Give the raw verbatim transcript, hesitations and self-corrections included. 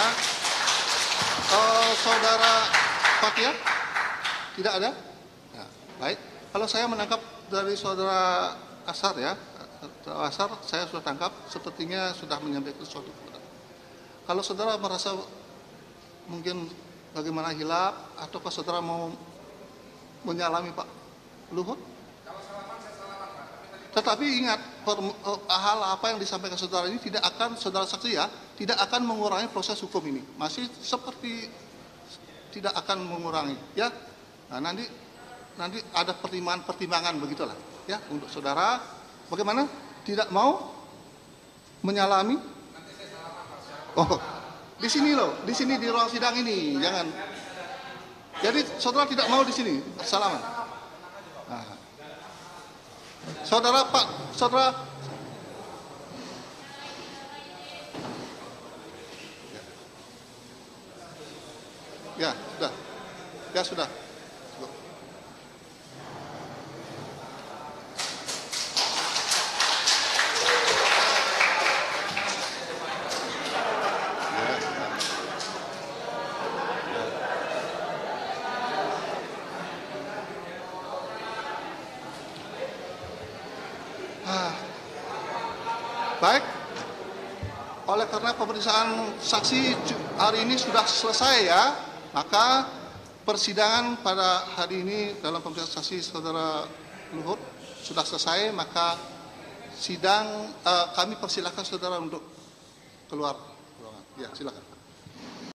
Uh, saudara Fathia? Tidak ada? Ya, baik. Kalau saya menangkap dari saudara Asar ya, saudara Asar saya sudah tangkap, sepertinya sudah menyampaikan sesuatu. Kalau saudara merasa mungkin bagaimana hilaf, ataukah saudara mau menyalami Pak Luhut? Tetapi ingat, per, hal apa yang disampaikan saudara ini tidak akan, saudara saksi ya, tidak akan mengurangi proses hukum ini. Masih seperti tidak akan mengurangi, ya. Nah, nanti nanti ada pertimbangan-pertimbangan begitulah, ya, untuk saudara. Bagaimana? Tidak mau menyalami? Oh, di sini loh, di sini di ruang sidang ini, jangan. Jadi saudara tidak mau di sini salaman. Nah. Saudara Pak, saudara. Ya, sudah. Ya, sudah. Ah. Baik. Oleh karena pemeriksaan saksi hari ini sudah selesai ya, maka persidangan pada hari ini dalam pemeriksaan saksi saudara Luhut sudah selesai, maka sidang eh, kami persilahkan saudara untuk keluar ruangan. Ya, silakan.